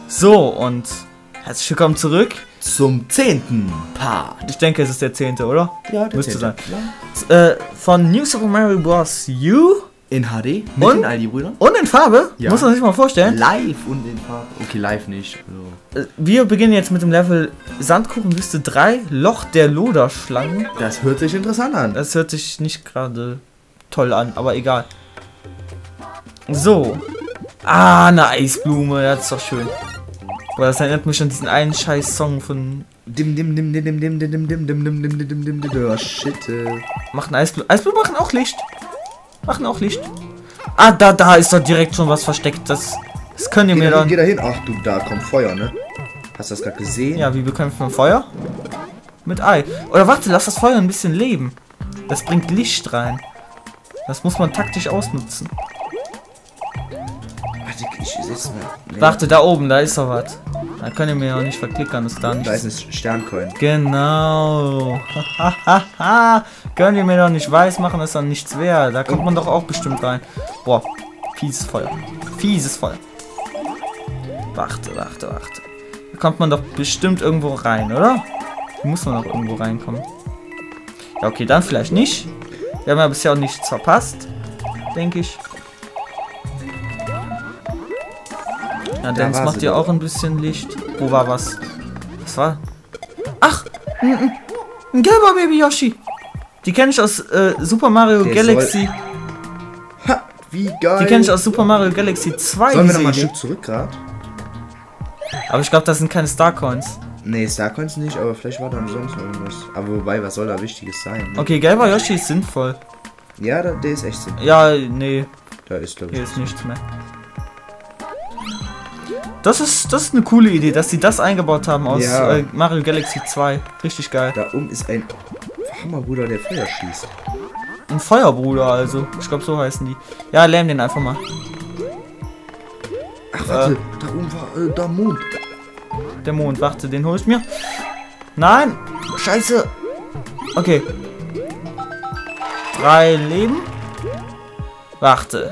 So, und herzlich willkommen zurück zum 10. Part. Ich denke, es ist der 10., oder? Ja, der müsste 10. sein. Ja. Von New Super Mario Bros. U. In HD, mit Und? den Aldi-Brüdern. Und in Farbe, Ja. muss man sich mal vorstellen. Live und in Farbe. Okay, live nicht. Also. Wir beginnen jetzt mit dem Level Sandkuchenwüste 3, Loch der Loderschlangen. Das hört sich interessant an. Das hört sich nicht gerade toll an, aber egal. So. Ah, eine Eisblume, das ist doch schön. Boah, das erinnert mich an diesen einen scheiß Song von... Dim dim dim dim dim dim dim dim dim dim dim dim dim dim dim. Oh shit. Machen Eisblumen. Eisblumen machen auch Licht. Machen auch Licht. Ah, da ist doch direkt schon was versteckt. Das könnt ihr mir dann... Geh da hin. Ach du, da kommt Feuer, ne? Hast du das gerade gesehen? Ja, wie bekämpfen wir Feuer? Mit Ei. Oder warte, lass das Feuer ein bisschen leben. Das bringt Licht rein. Das muss man taktisch ausnutzen. Warte, ich setz mal. Nee. Warte, da oben, da ist doch was. Da könnt ihr mir ja nicht verklickern, ist da nicht. Da ist ein Sterncoin. Genau. Hahaha. Könnt ihr mir doch nicht weiß machen, ist dann nichts wert. Da kommt man doch auch bestimmt rein. Boah, fieses Feuer. Fieses Feuer. Warte. Da kommt man doch bestimmt irgendwo rein, oder? Hier muss man doch irgendwo reinkommen. Ja, okay, dann vielleicht nicht. Wir haben ja bisher auch nichts verpasst, denke ich. Ja, Dance macht ja auch ein bisschen Licht. Wo war was? Was war? Ach! Ein gelber Baby Yoshi! Die kenne ich aus Super Mario Der Galaxy. Ha, wie geil. Die kenne ich aus Super Mario Galaxy 2. Sollen wir noch mal ein Stück zurück gerade? Aber ich glaube, das sind keine Star Coins. Nee, Starcoins nicht, aber vielleicht war da sonst noch irgendwas. Aber wobei, was soll da Wichtiges sein? Ne? Okay, gelber Yoshi ist sinnvoll. Ja, der ist echt sinnvoll. Ja, nee, Da ist, glaube ich. hier ist nichts mehr. Das ist eine coole Idee, dass sie das eingebaut haben aus Ja. Mario Galaxy 2. Richtig geil. Da oben ist ein Hammerbruder, der Feuer schießt. Ein Feuerbruder also. Ich glaube, so heißen die. Ja, lähm den einfach mal. Ach, warte, da oben war der Mond. Der Mond, warte, den hol ich mir. Nein! Scheiße! Okay. 3 Leben. Warte.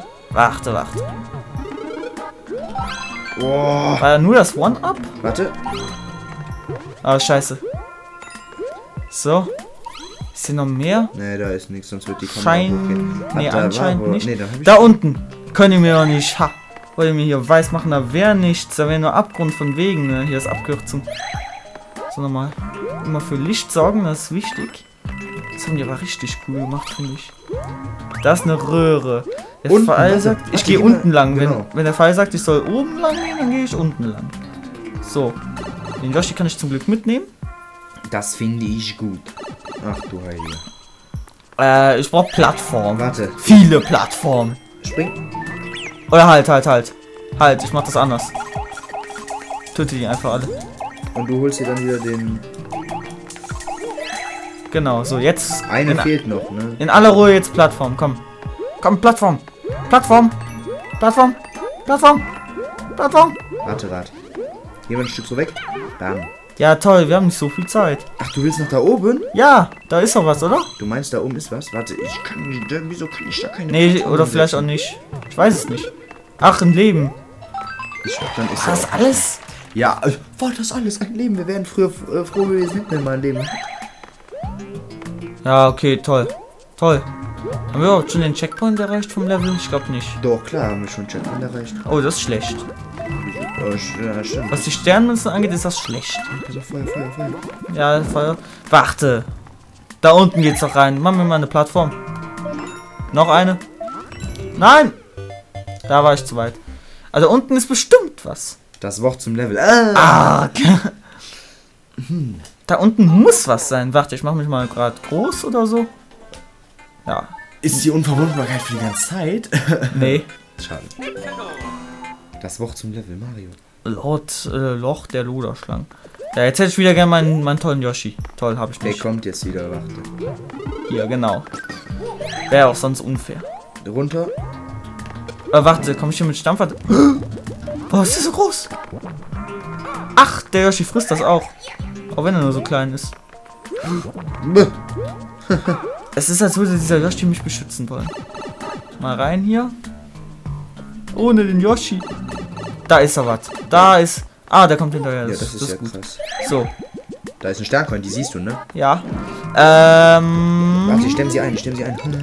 Boah. War ja nur das One-Up? Warte. Ah, scheiße. So. Ist hier noch mehr? Nee, da ist nichts, sonst wird die Kamera hochgehen. Nee, Ach, da anscheinend war wo- nicht. Nee, da hab ich Da unten. Könnt ihr mir doch nicht. Ha. Wollt ihr mir hier weiß machen? Da wäre nichts. Da wäre nur Abgrund von Wegen. Ne? Hier ist Abkürzung. So, nochmal. Immer für Licht sorgen, das ist wichtig. Das haben die aber richtig cool gemacht, finde ich. Da ist eine Röhre. Der Unten, Fall warte, sagt, ich warte, gehe geh unten mal- lang. genau. Wenn der Fall sagt, ich soll oben lang gehen, dann gehe ich unten lang. So. Den Yoshi kann ich zum Glück mitnehmen. Das finde ich gut. Ach du Heilige. Ich brauche Plattformen. Warte. Viele Plattformen. Spring. Oder halt. Halt, ich mach das anders. Töte die einfach alle. Und du holst dir dann wieder den... Genau, so jetzt. Eine fehlt noch, ne? In aller Ruhe jetzt Plattform, komm. Komm, Plattform. Plattform. Warte. Gehen wir ein Stück so weg. Bam. Ja, toll, wir haben nicht so viel Zeit. Ach, du willst nach da oben? Ja, da ist doch was, oder? Du meinst, da oben ist was? Warte, ich kann nicht... Wieso kann ich da keine... Nee, Plattform oder vielleicht auch setzen? nicht. Ich weiß es nicht. Ach, ein Leben. Ich glaub, dann ist War das alles? Ja, war das alles ein Leben? Wir wären früher froh gewesen, hätten wir mal ein Leben. Ja, okay, toll. Toll. Haben wir überhaupt schon den Checkpoint erreicht vom Level? Ich glaube nicht. Doch, klar, haben wir schon Checkpoint erreicht. Oh, das ist schlecht. Ja, stimmt. Was die Sternmünzen angeht, ist das schlecht. Also Feuer. Ja, Feuer. Warte. Da unten geht's doch rein. Machen wir mal eine Plattform. Noch eine. Nein! Da war ich zu weit. Also unten ist bestimmt was. Das Wort zum Level. Ah! Da unten muss was sein. Warte, ich mache mich mal gerade groß oder so. Ja. Ist die Unverwundbarkeit für die ganze Zeit? Nee. Schade. Das Wort zum Level, Mario. Loch der Loderschlangen. Ja, jetzt hätte ich wieder gerne meinen tollen Yoshi. Toll, habe ich Der nicht. kommt jetzt wieder, warte. Hier, genau. Wäre auch sonst unfair. Runter. Warte, komme ich hier mit Stampfer? Boah, ist der so groß? Ach, der Yoshi frisst das auch. Auch wenn er nur so klein ist. Es ist, als würde dieser Yoshi mich beschützen wollen. Mal rein hier. Ohne den Yoshi. Da ist er was. Da ist... Ah, der kommt hinterher. Ja, das ist ja gut. krass. So, Da ist ein Sterncoin, die siehst du, ne? ja. Warte, ich stemme sie ein, Stirb.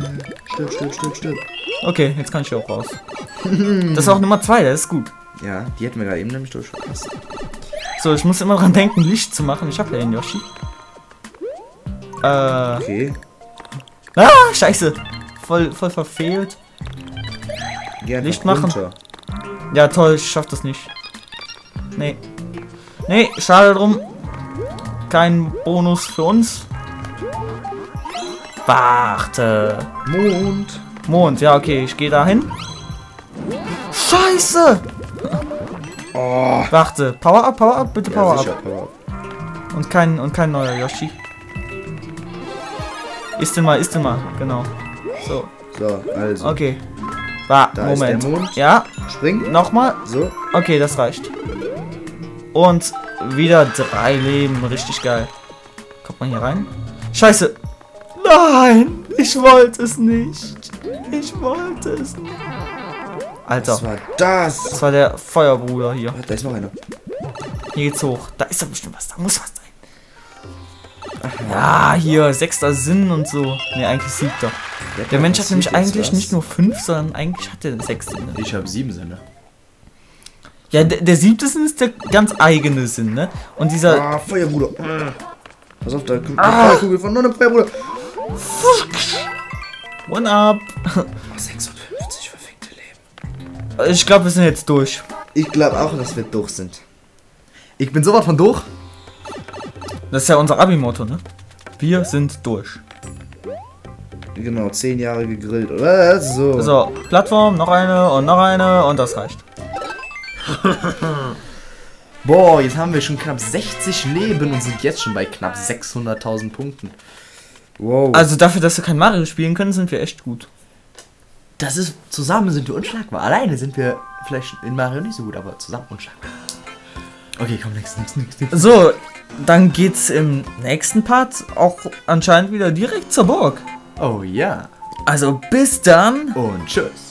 Okay, jetzt kann ich hier auch raus. Das ist auch Nummer 2, das ist gut. Ja, die hätten wir gerade eben nämlich durchgepasst. So, ich muss immer dran denken, Licht zu machen. Ich habe ja den Yoshi. Okay. Ah, scheiße. Voll verfehlt. Geh einfach Licht machen. runter. Ja, toll, ich schaff das nicht. Nee. Nee, schade drum. Kein Bonus für uns. Warte. Mond, ja, okay, ich gehe dahin. Scheiße! Oh. Warte, Power up, bitte Power Ja, sicher, up. Power up. Und kein neuer Yoshi. Ist denn mal, genau. So, So, also. okay. Da Moment. ist der Mond. Ja, Spring. nochmal. So. Okay, das reicht. Und wieder 3 Leben, richtig geil. Kommt man hier rein? Scheiße! Nein! Ich wollte es nicht! Ich wollte es nicht! Alter, Was war das? das war der Feuerbruder hier. Da ist noch einer. Hier geht's hoch. Da ist doch bestimmt was. Da muss was sein. Ja, hier, 6. Sinn und so. Ne, eigentlich 7. Der Mensch hat nämlich eigentlich nicht nur 5, sondern eigentlich hat er 6 Sinne. Ich habe 7 Sinne. Ja, der 7. Sinn ist der ganz eigene Sinn, ne? Und dieser... Ah, Feuerbruder. Pass auf, da kommt eine Feuerkugel von noch einem Feuerbruder. One up. 56 verfickte Leben. Ich glaube, wir sind jetzt durch. Ich glaube auch, dass wir durch sind. Ich bin sowas von durch. Das ist ja unser Abi-Motto, ne? Wir sind durch. Genau, 10 Jahre gegrillt, oder? So. So, Plattform, noch eine und das reicht. Boah, jetzt haben wir schon knapp 60 Leben und sind jetzt schon bei knapp 600.000 Punkten. Wow. Also dafür, dass wir kein Mario spielen können, sind wir echt gut. Das ist, zusammen sind wir unschlagbar. Alleine sind wir vielleicht in Mario nicht so gut, aber zusammen unschlagbar. Okay, komm, nix. So, dann geht's im nächsten Part auch anscheinend wieder direkt zur Burg. Oh ja. Also bis dann. Und tschüss.